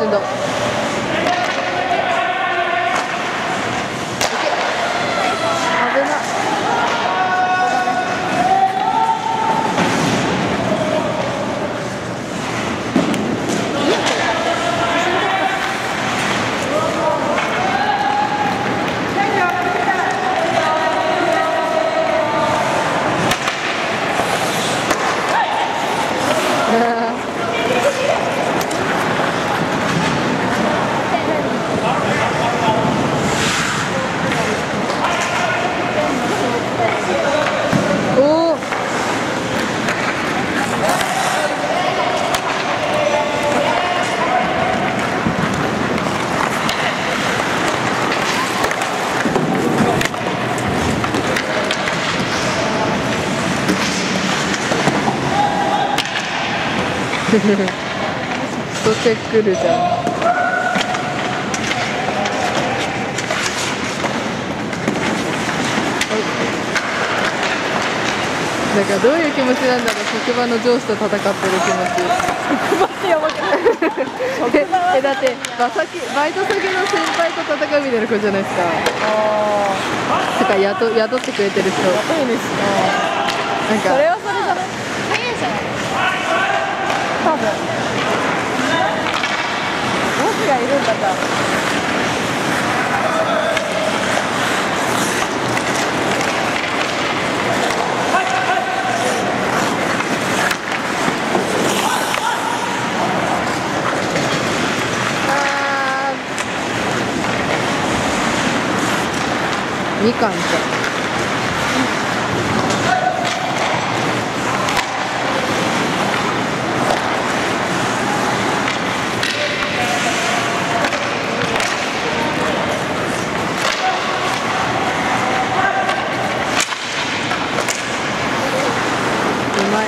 死んだ。危な。クソチェックルじゃん。だからどういう気持ちなんだろう、職場の上司と戦ってる気持ち。 職場ってやばくない？ だってバイト先の先輩と戦うみたいな子じゃないですか。とか雇ってくれてる人。 雇い主。 なんかそれはそれじゃない？経営者なの？多分。ボスがいるんだから。 みかんじゃん。うまい。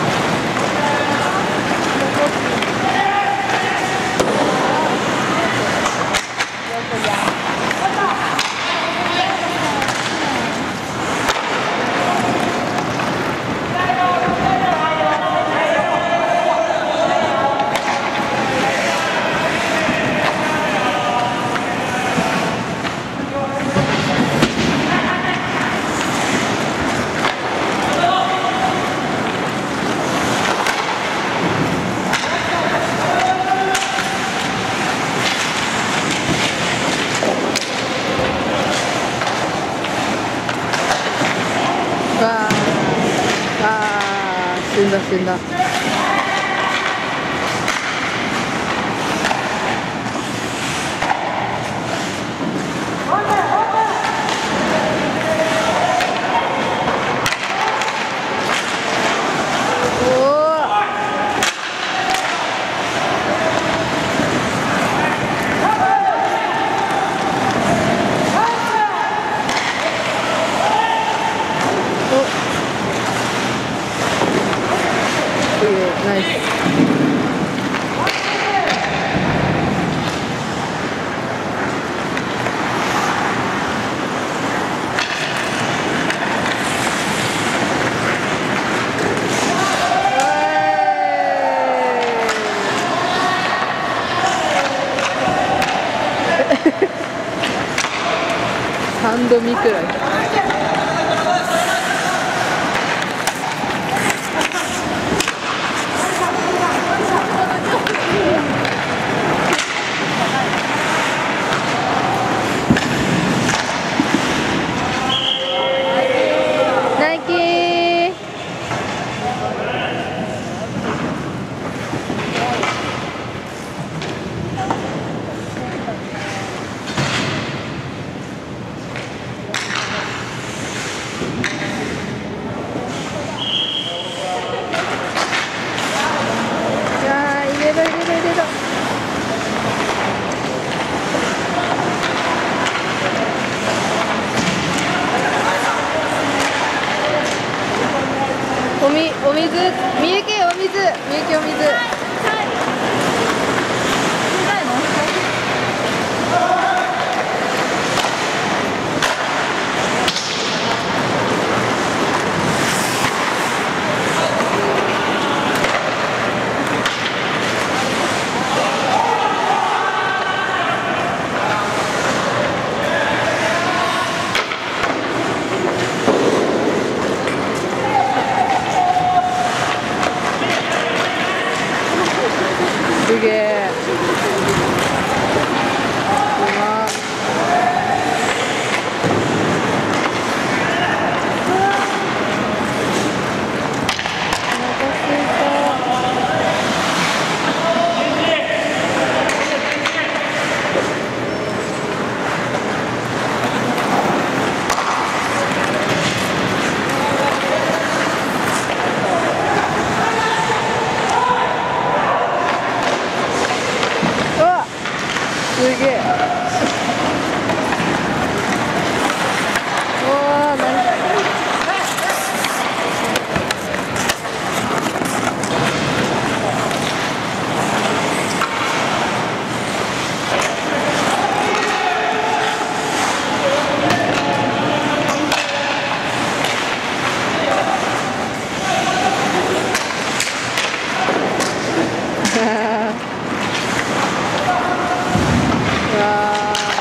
死んだ死んだ。ナイス。3度見くらい。 すげえ。うわー、何うわ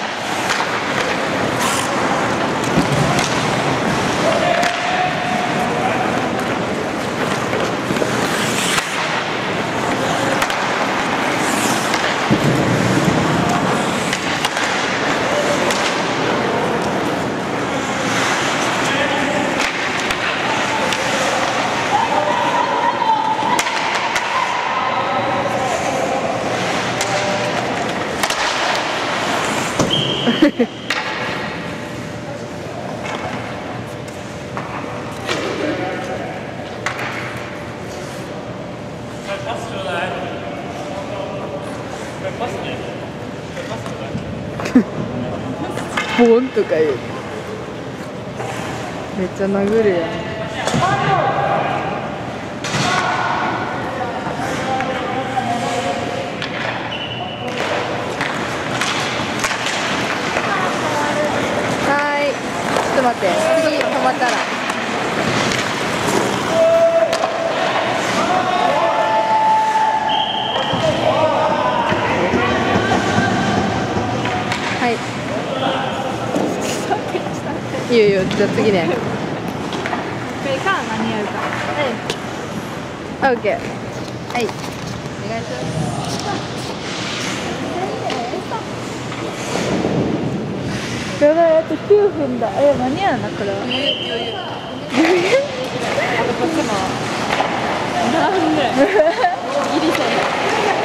ボンとか言う。めっちゃ殴るやん。はーい、ちょっと待って、次止まったら。はい。いいよいいよ、じゃあ次ね。 これか間に合うか。 オッケー。はい。お願いします。 やばい、あと9分だ。間に合うな、これは。余裕。あとこっちも。何分ぐらい。ギリセーフ。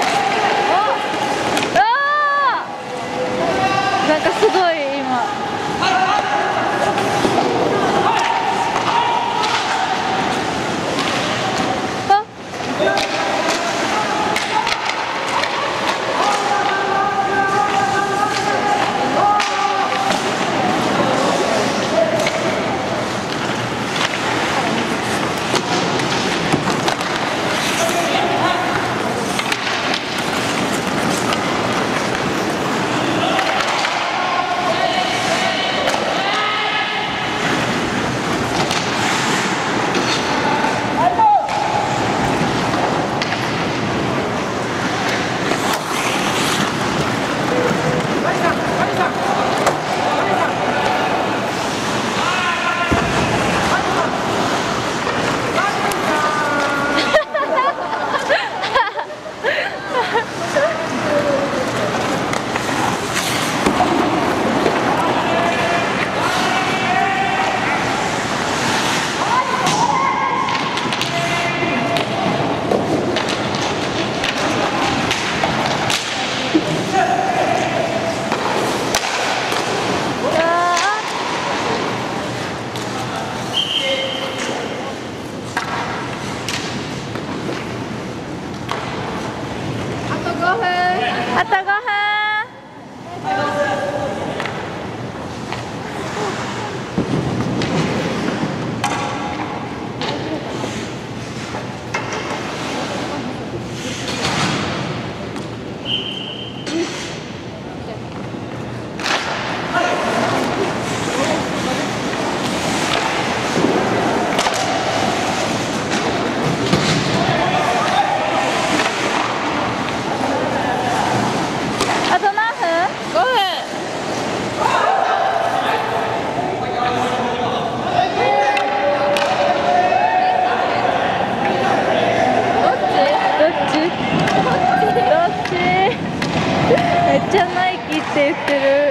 なんかすごい今。あと5分。あと何分？5分。めっちゃナイキって言ってる。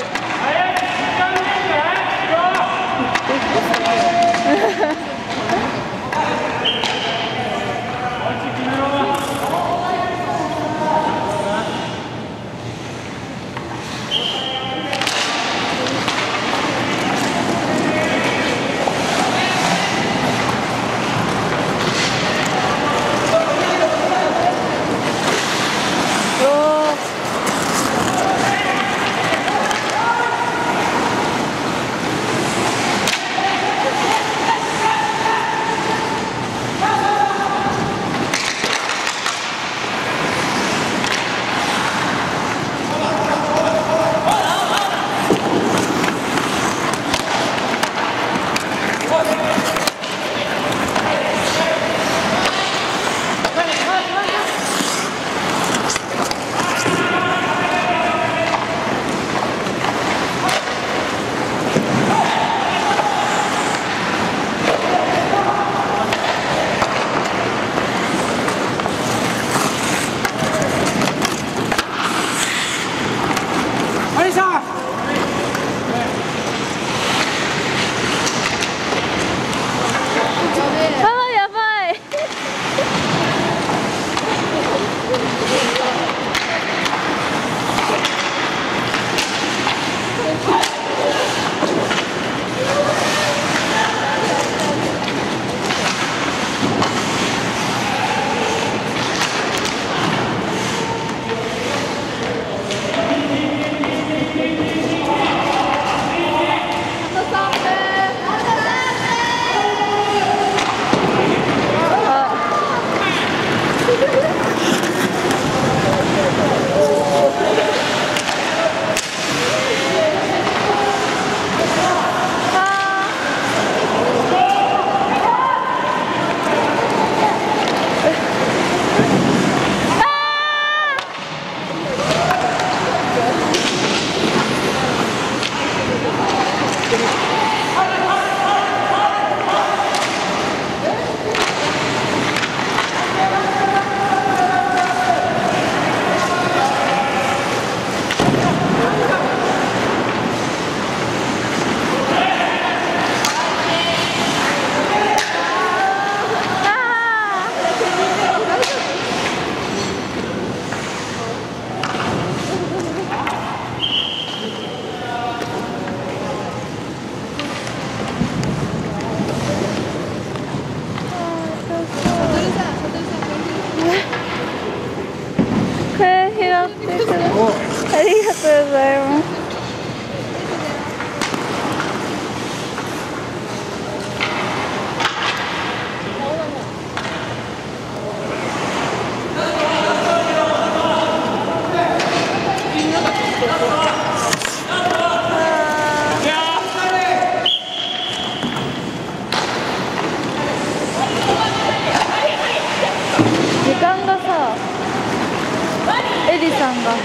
とうございます。時間がさ、エリさんが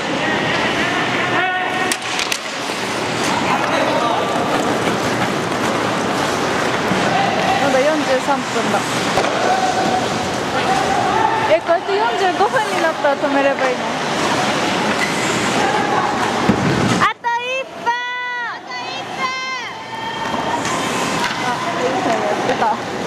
まだ43分だ。こうやって45分になったら止めればいいの？あと1分。あ、エリさんやってた。